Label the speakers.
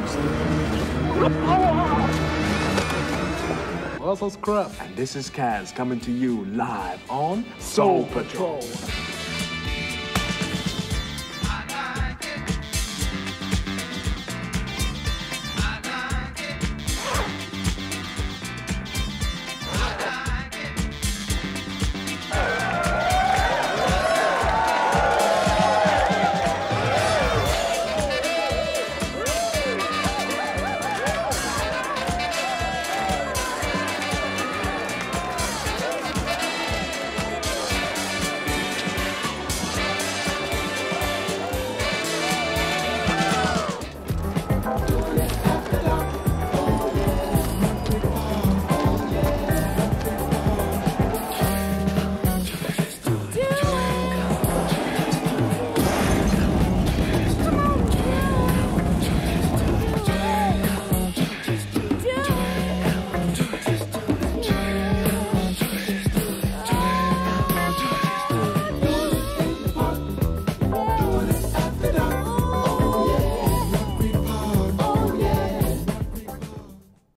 Speaker 1: used. Well, so scrap. And this is Caz coming to you live on Soul Patrol.